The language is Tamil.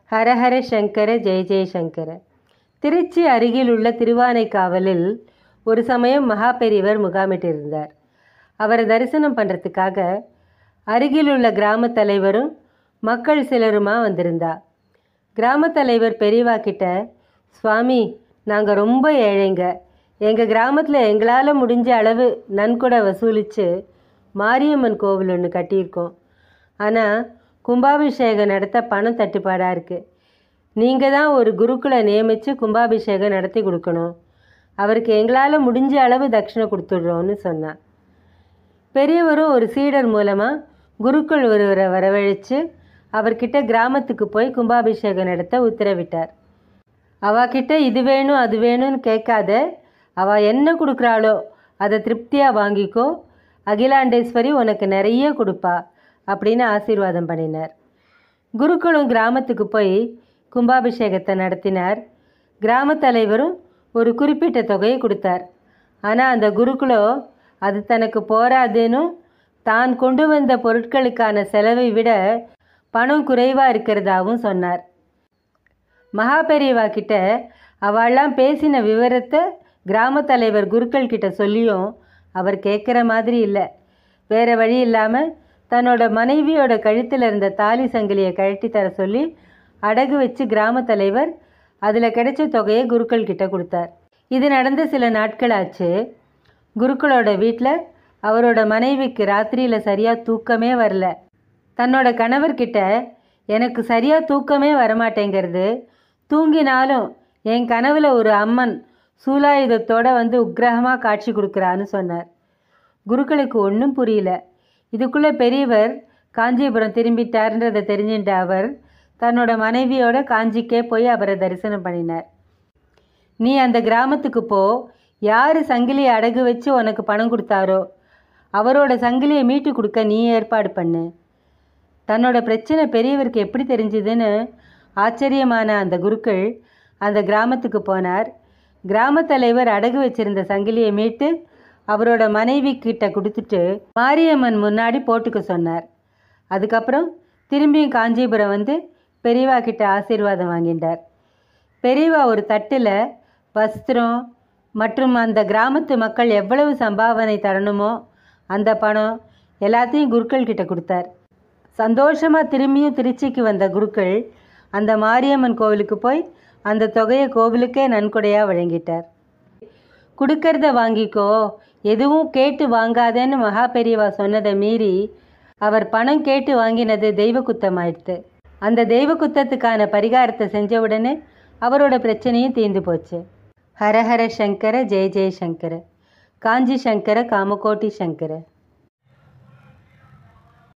ஹரஹர சங்கர ஜெய ஜெயசங்கர. திருச்சி அருகில் உள்ள திருவானைக்காவலில் ஒரு சமயம் மகா பெரியவர் முகாமிட்டிருந்தார். அவரை தரிசனம் பண்ணுறதுக்காக அருகில் உள்ள கிராம தலைவரும் மக்கள் சிலருமா வந்திருந்தா. கிராம தலைவர் பெரியவா கிட்ட, சுவாமி, நாங்கள் ரொம்ப ஏழைங்க, எங்கள் கிராமத்தில் எங்களால் முடிஞ்ச அளவு நன்கொடை வசூலித்து மாரியம்மன் கோவில் ஒன்று கட்டியிருக்கோம். ஆனால் கும்பாபிஷேகம் நடத்த பணம் தட்டுப்பாடாக இருக்குது. நீங்கள் தான் ஒரு குருக்களை நியமித்து கும்பாபிஷேகம் நடத்தி கொடுக்கணும். அவருக்கு எங்களால் முடிஞ்ச அளவு தட்சிணை கொடுத்துட்றோன்னு சொன்னான். பெரியவரும் ஒரு சீடர் மூலமாக குருக்கள் ஒருவரை வரவழைச்சு அவர்கிட்ட கிராமத்துக்கு போய் கும்பாபிஷேகம் நடத்த உத்தரவிட்டார். அவகிட்ட இது வேணும் அது வேணும்னு கேட்காத, அவள் என்ன கொடுக்குறாளோ அதை திருப்தியாக வாங்கிக்கோ, அகிலாண்டேஸ்வரி உனக்கு நிறைய கொடுப்பா அப்படின்னு ஆசீர்வாதம் பண்ணினார். குருக்களும் கிராமத்துக்கு போய் கும்பாபிஷேகத்தை நடத்தினார். கிராம தலைவரும் ஒரு குறிப்பிட்ட தொகையை கொடுத்தார். ஆனால் அந்த குருக்களோ அது தனக்கு போராதுன்னு தான் கொண்டு வந்த பொருட்களுக்கான செலவை விட பணம் குறைவாக இருக்கிறதாகவும் சொன்னார். மகா பெரியவா கிட்ட அவெல்லாம் பேசின விவரத்தை கிராம தலைவர் குருக்கள் கிட்ட சொல்லியும் அவர் கேட்குற மாதிரி இல்லை. வேறு வழி இல்லாமல் தன்னோட மனைவியோட கழுத்தில் இருந்த தாலி சங்கிலியை கழட்டி தர சொல்லி அடகு வச்சு கிராம தலைவர் அதில் கிடைச்ச தொகையை குருக்கள் கிட்ட கொடுத்தார். இது நடந்த சில நாட்கள் ஆச்சு. குருக்களோட வீட்டில் அவரோட மனைவிக்கு ராத்திரியில் சரியாக தூக்கமே வரல. தன்னோட கணவர்கிட்ட, எனக்கு சரியாக தூக்கமே வரமாட்டேங்கிறது, தூங்கினாலும் என் கனவில் ஒரு அம்மன் சூலாயுதத்தோடு வந்து உக்கிரகமாக காட்சி கொடுக்குறான்னு சொன்னார். குருக்களுக்கு ஒன்றும் புரியல. இதுக்குள்ளே பெரியவர் காஞ்சிபுரம் திரும்பிட்டார்ன்றதை தெரிஞ்சுட்ட அவர் தன்னோட மனைவியோட காஞ்சிக்கே போய் அவரை தரிசனம் பண்ணினார். நீ அந்த கிராமத்துக்கு போ, யார் சங்கிலியை அடகு வச்சு உனக்கு பணம் கொடுத்தாரோ அவரோட சங்கிலியை மீட்டு கொடுக்க நீ ஏற்பாடு பண்ணு. தன்னோட பிரச்சனை பெரியவருக்கு எப்படி தெரிஞ்சுதுன்னு ஆச்சரியமான அந்த குருக்கள் அந்த கிராமத்துக்கு போனார். கிராம தலைவர் அடகு வச்சிருந்த சங்கிலியை மீட்டு அவரோட மனைவி கிட்ட கொடுத்துட்டு மாரியம்மன் முன்னாடி போட்டுக்க சொன்னார். அதுக்கப்புறம் திரும்பியும் காஞ்சிபுரம் வந்து பெரியவா கிட்ட ஆசீர்வாதம் வாங்கிட்டார். பெரியவா ஒரு தட்டில் வஸ்திரம் மற்றும் அந்த கிராமத்து மக்கள் எவ்வளவு சம்பாவனை தரணுமோ அந்த பணம் எல்லாத்தையும் குருக்கள் கிட்ட கொடுத்தார். சந்தோஷமாக திரும்பியும் திருச்சிக்கு வந்த குருக்கள் அந்த மாரியம்மன் கோவிலுக்கு போய் அந்த தொகையை கோவிலுக்கே நன்கொடையாக வழங்கிட்டார். கொடுக்கறத வாங்கிக்கோ, எதுவும் கேட்டு வாங்காதேன்னு மகா பெரியவா சொன்னதை மீறி அவர் பணம் கேட்டு வாங்கினது தெய்வ குத்தமாயிடுத்து. அந்த தெய்வ குத்தத்துக்கான பரிகாரத்தை செஞ்ச உடனே அவரோட பிரச்சனையும் தீர்ந்து போச்சு. ஹரஹர சங்கர ஜெய ஜெய சங்கர. காஞ்சி சங்கர காமகோட்டி சங்கர.